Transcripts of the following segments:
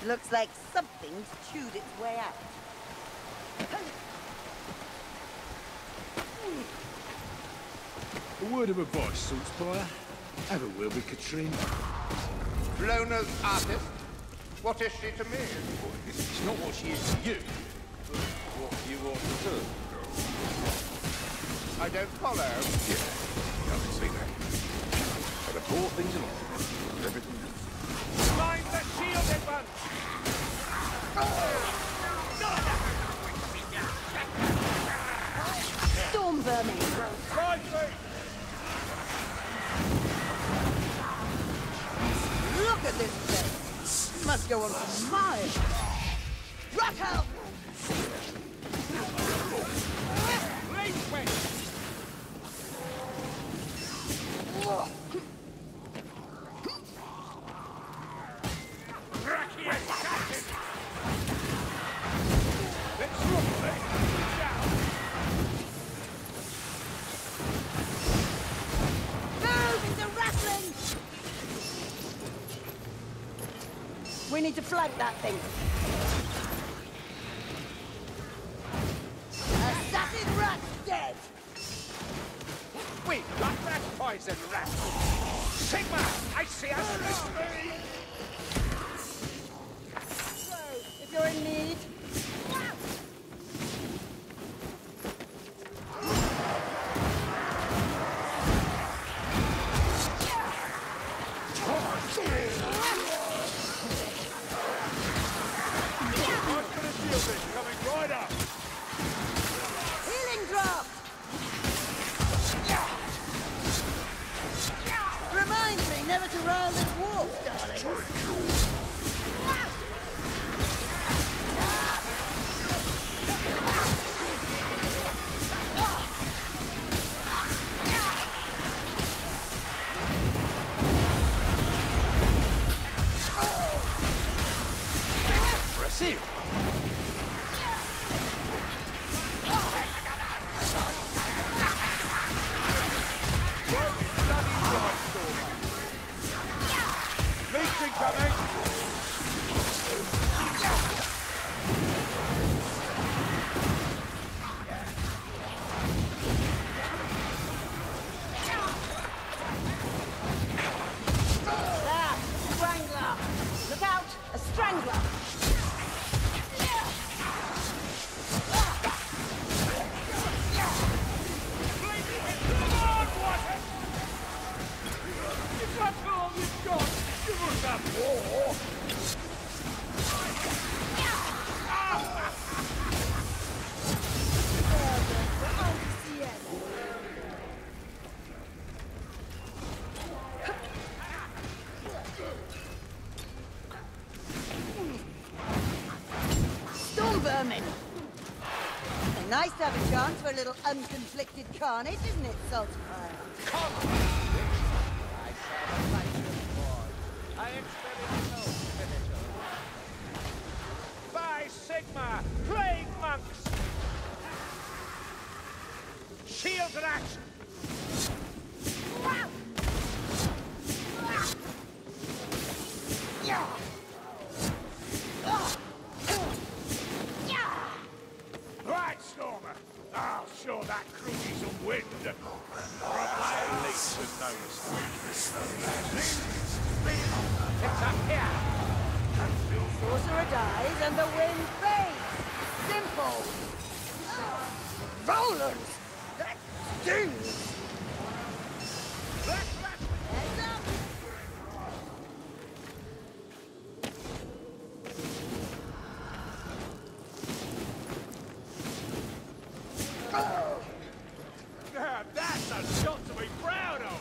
Looks like something's chewed its way out. A word of advice, Saltspire. Have a word with Katrine. Lona's artist? What is she to me? It's not what she is to you, but what you want to do. I don't follow. Yeah, I can see that. But I brought things along. Everything else. Find the shielded one! Storm vermin! Right way! Look at this place! It must go on for miles! Rock out! Right way! We need to flank that thing. Assassin rat dead! We got that poison rat! Sigma! I see us! So, if you're in need... Coming right up! Healing drop! Remind me never to rile this wolf, darling. Impressive. Look out! A strangler! If that's all you've got, you must have more! Storm vermin! Nice to have a chance for a little unconflicted carnage, isn't it, Saltspire? Come on! I saw the fight before. I expected no finisher. By Sigma, plague monks! Shields in action! Right, Stormer! I'll show that crewie some wind! Probably least to notice. It's up here! Sorcerer dies and the wind fades! Simple! Rollers! That stings! Heads up! Now that's a shot to be proud of!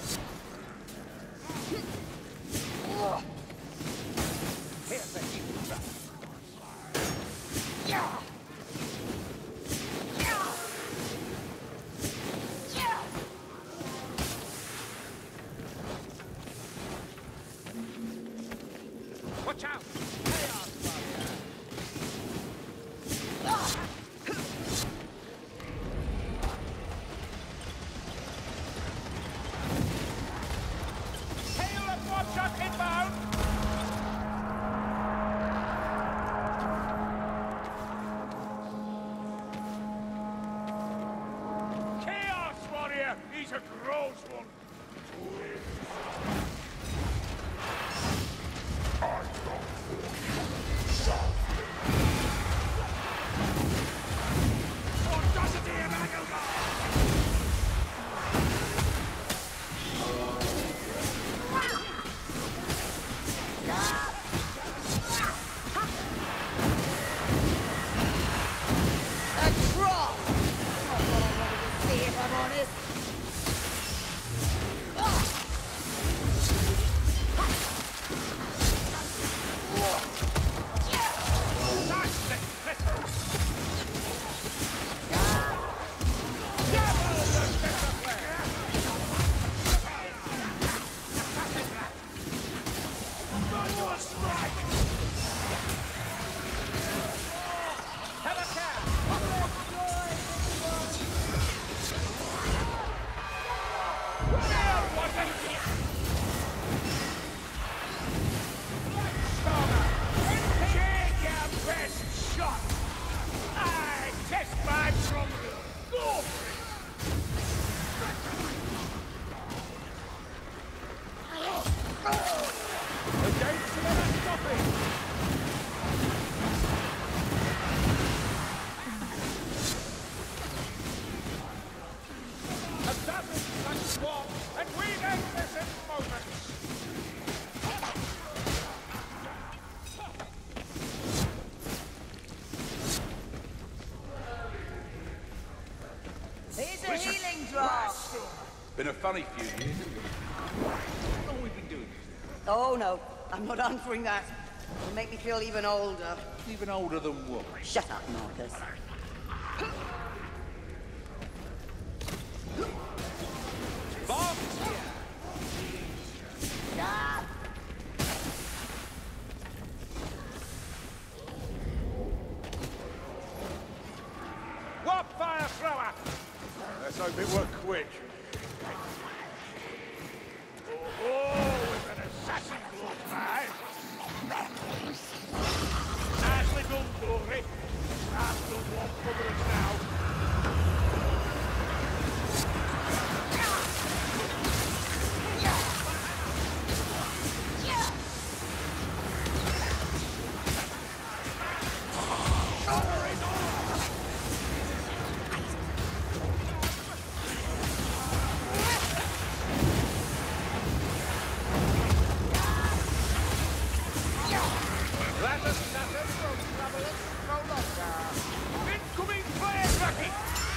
Here's the heat trap. Watch out! Chaos barrier! this. Here's a healing drop. Been a funny few years, isn't it? How long have we been doing this? Oh no, I'm not answering that. It'll make me feel even older. Even older than what? Shut up, Marcus. Bob! What fire thrower? Let's hope it worked quick. Oh, with an assassin close by. Nicely done, Dory. That won't cover us now. Let us suffer from trouble no longer. Incoming fire traffic!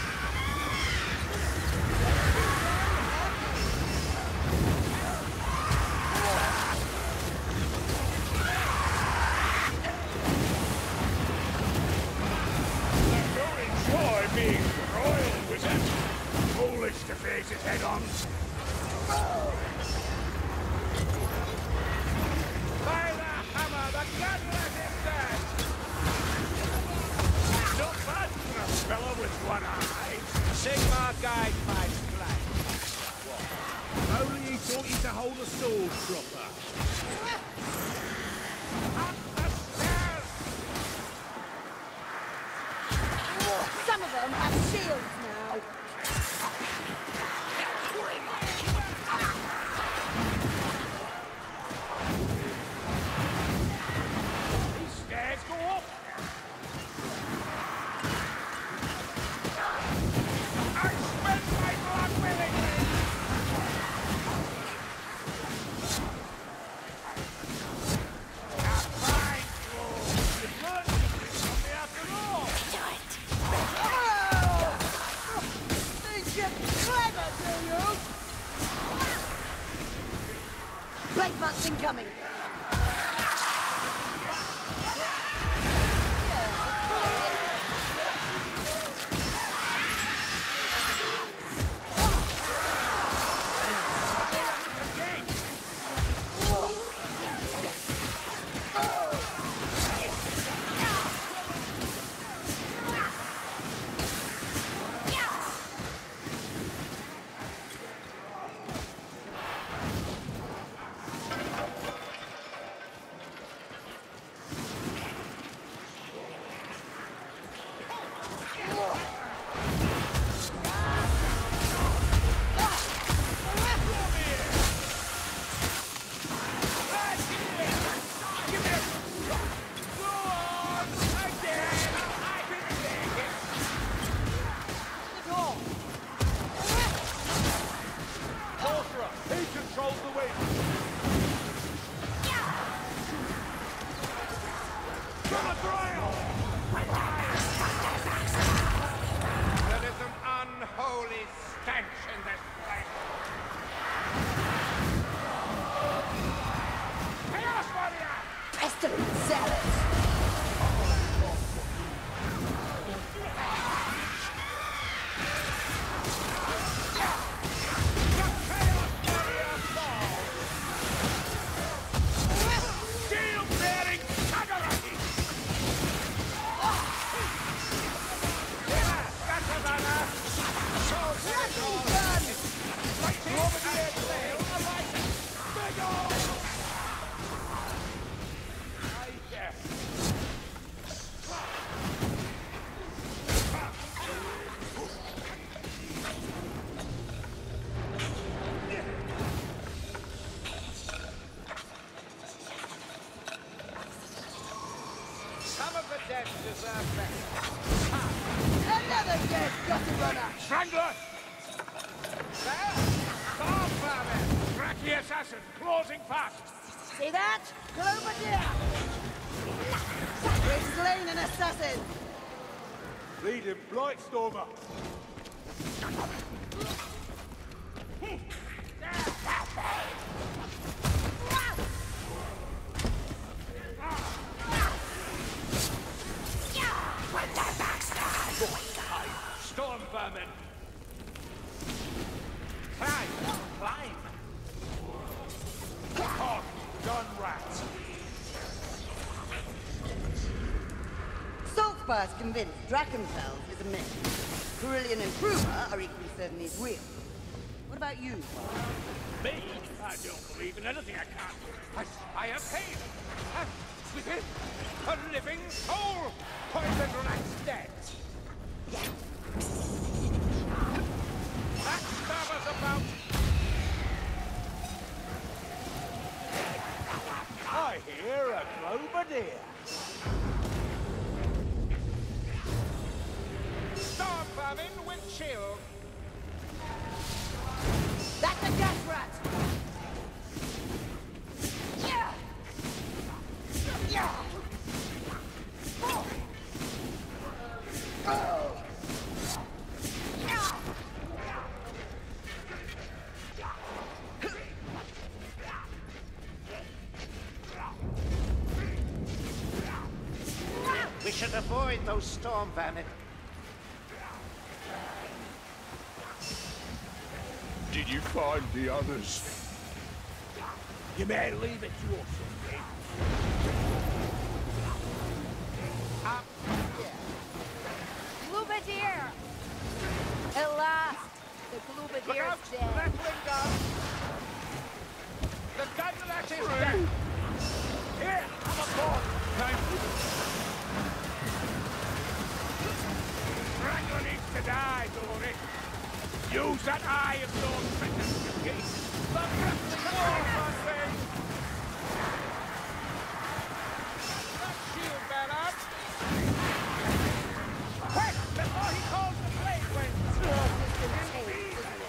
Don't enjoy being royal, wizard. Foolish to face it head on. By the hammer, the gun let him dead! Not bad for a fellow with one eye. Sigmar guide my flight. What? Only he taught you to hold a sword proper. Up the stairs! Some of them have shields now. These stairs go up! I spent my blood willingly! A fine throw! You learned something from me after all! Oh! Think you're clever, do you? Blade Monk's incoming. I've got to run up. Strangler! There! Storm Vermin! Cracky assassin, closing fast! See that? Globadier! We've slain an assassin! Lead him, Blightstormer! Storm Vermin! Climb! Climb! Hog! Gun rats! Saltspire's convinced Drachenfels is a myth. Carillion and Bruma are equally certain he's real. What about you? Me? I don't believe in anything I can't. I have pain. And within, a living soul. Poison rats dead. Backstabbers about. I hear a Globadier. Storm Vermin with shield. That's a gas rat! Yeah! Yeah! Oh! Oh! We should avoid those storm vermin. Did you find the others? You may leave it to us, okay? Glubadier! At last, the Look Glubadier's out! dead. Left wing gun! The gunlet is dead! Here, I'm aboard! Strangler needs to die, Dory! Use that eye of those friends to gain! The rest of the war, my That shield bearer! Quick! Before he calls the blade wind!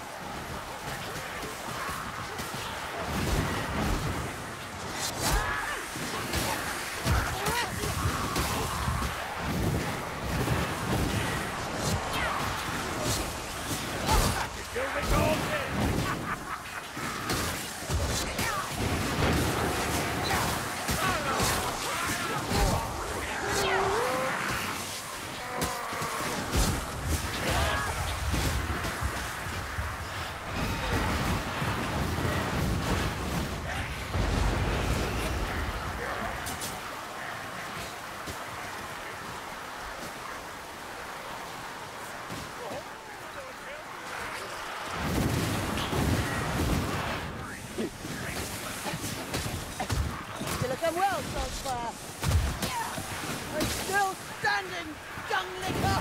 Still have done well, Saltspire. I'm still standing, dung licker!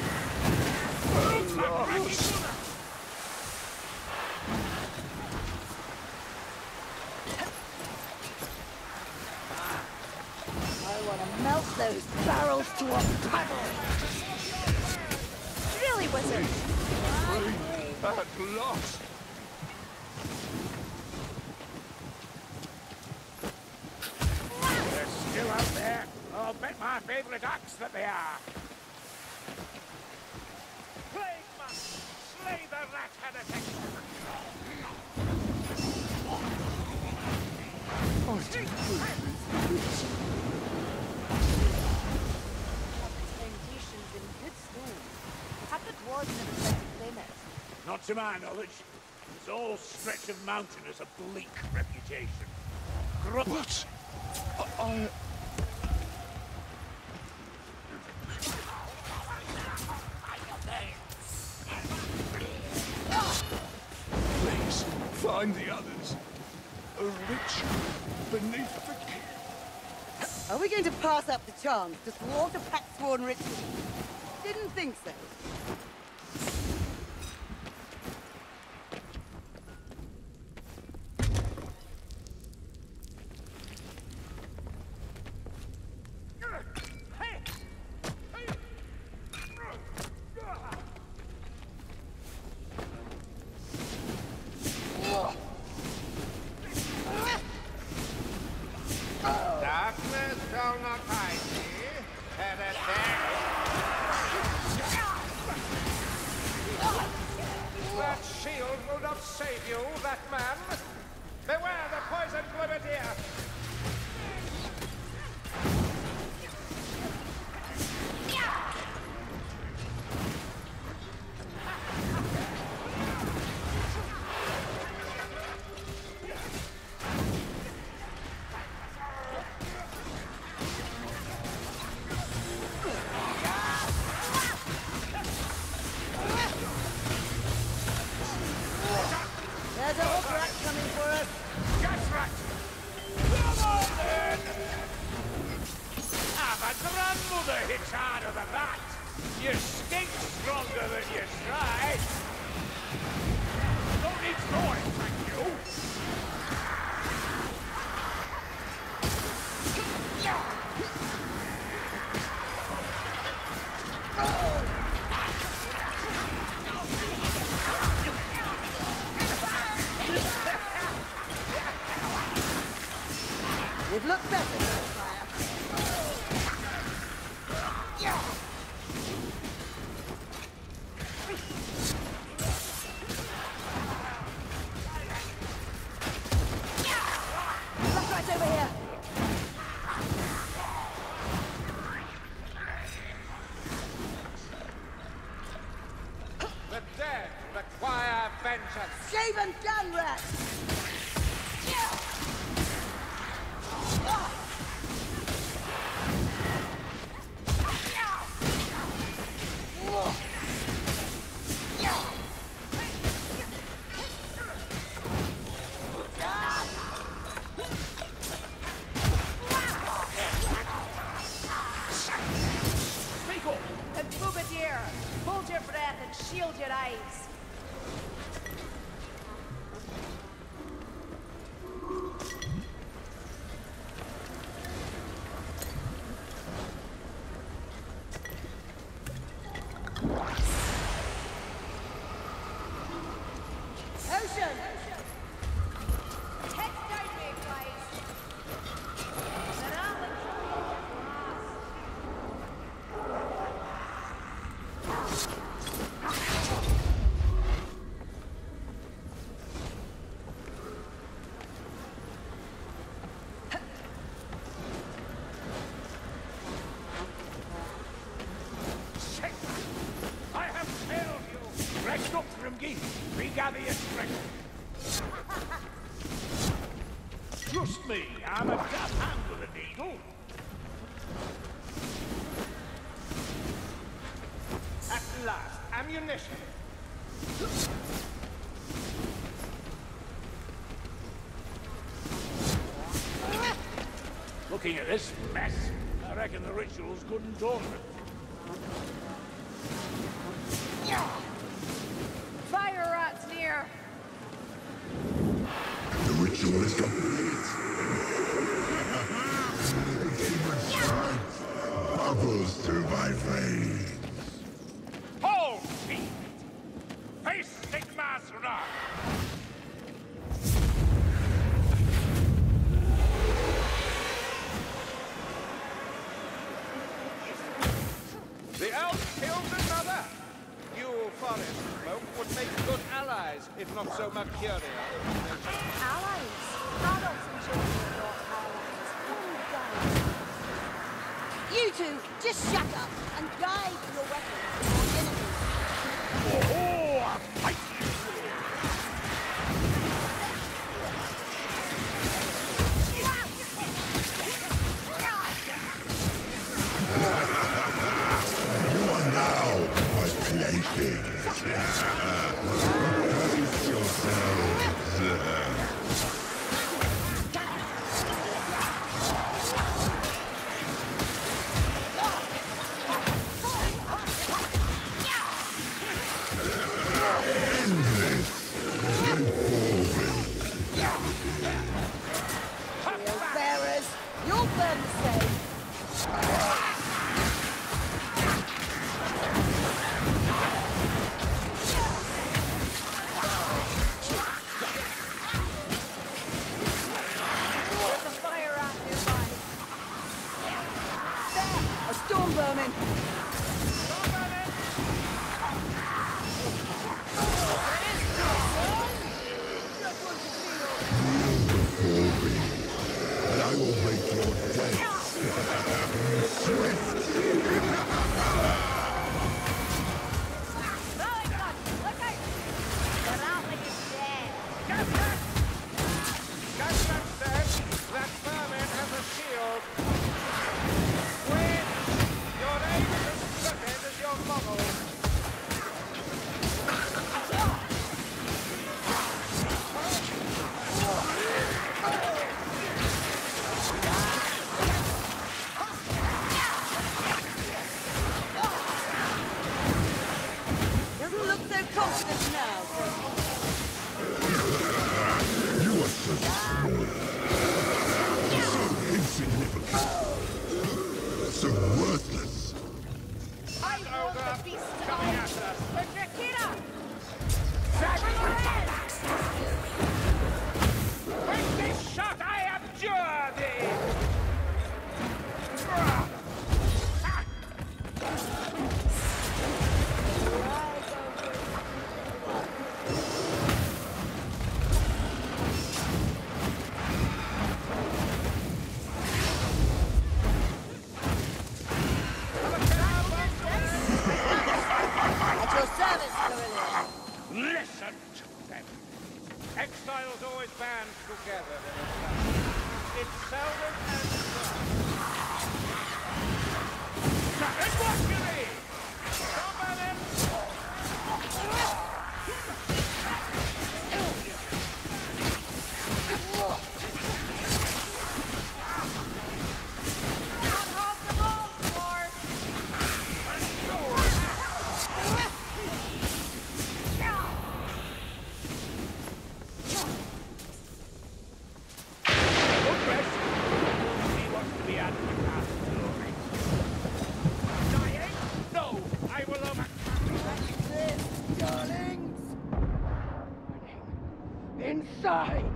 I want to melt those barrels to a puddle! Really, wizard? At last! They're still out there. I'll bet my favorite axe that they are. Plague must slay the rat heretic. Plantations in good stone. Have the dwarves never tried to claim it? Not to my knowledge. This whole stretch of mountain has a bleak reputation. What? I... Please, find the others. A ritual beneath the keep. Are we going to pass up the chance to thwart a pact-sworn ritual? Didn't think so. shield will not save you, that man. Beware the poisoned grenadier. There's a hook rat coming for us. Gas rat! Come on then! Ah, my grandmother hits harder than that. You stink stronger than you try. Don't need throwing, thank you. You'd look better with fire. Look right over here. The dead require vengeance. Shave and gun rat. Speak up! And Bougadir, hold your breath and shield your eyes. Ocean! Heads down, mayflies. They're all in trouble. Shit! I have failed you! Rest up, Grimgy! Regather your strength! Trust me, I'm a dab hand with a needle. At last, ammunition! Looking at this mess, I reckon the ritual's good and done. Fire rats near. The ritual is complete. Bubbles through my veins. Hold feet! Face Sigma's wrath! The elf killed another! You forest folk would make good allies, if not so mercurial. Allies. Adults and children are not allies. Oh, guys. You two, just shut up and guide your weapons towards enemies. Oh, a fight! You are now my plaything. Brace yourselves. Bearers, you'll burn the same. Just now, You are so small. So insignificant. So worthless. I want the beast Coming at us. Drakira! With this shot, I abjure thee! at your service, Carillion. Listen to them. Exiles always band together. It's seldom and it's what you need! Somebody! Can't hold the ball, Lord! Good rest. See what's to be had in the past glory. Dying? No! I will overcome. Darlings! Inside!